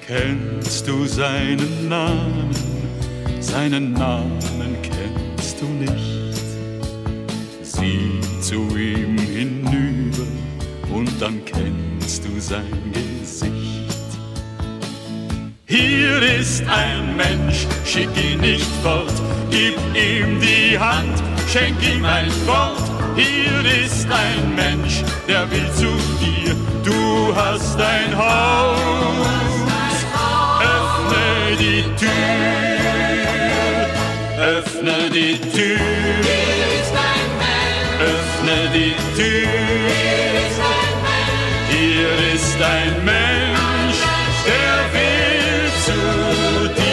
Kennst du seinen Namen? Seinen Namen kennst du nicht. Sieh zu ihm hinüber und dann kennst du sein Gesicht. Hier ist ein Mensch, schick ihn nicht fort, gib ihm die Hand, schenk ihm ein Wort. Hier ist ein Mensch, der will zu dir, du hast ein Haus. Öffne die Tür, öffne die Tür. Hier ist ein Mensch. Öffne die Tür. Hier ist ein Mensch. Hier ist ein Mensch, der will zu dir.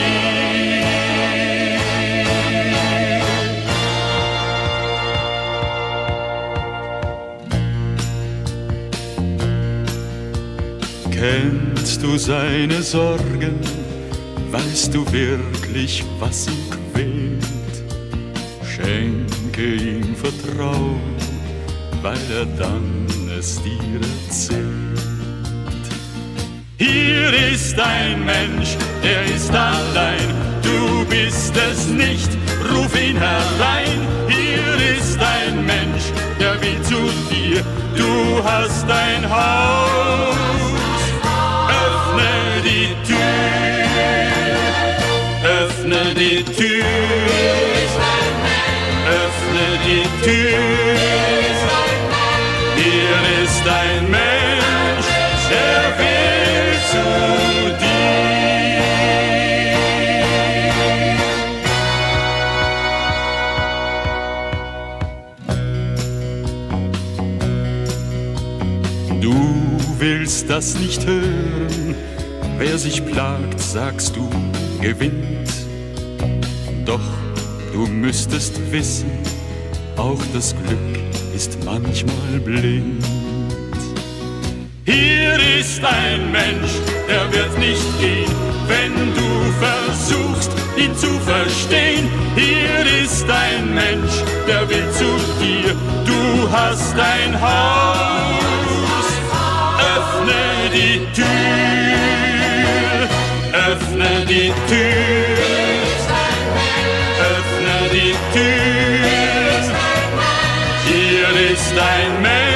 Kennst du seine Sorgen? Weißt du wirklich, was ihn quält? Schenke ihm Vertrauen, weil er dann es dir erzählt. Hier ist ein Mensch, der ist allein, du bist es nicht, ruf ihn herein. Hier ist ein Mensch, der will zu dir, du hast ein Haus. Öffne die Tür. Öffne die Tür, öffne die Tür, hier ist ein Mensch, der will zu dir. Du willst das nicht hören, wer sich plagt, sagst du, gewinnt. Doch du müsstest wissen, auch das Glück ist manchmal blind. Hier ist ein Mensch, der wird nicht gehen, wenn du versuchst, ihn zu verstehen. Hier ist ein Mensch, der will zu dir, du hast ein Haus. Öffne die Tür, öffne die Tür. Öffne die Tür, hier ist ein Mensch.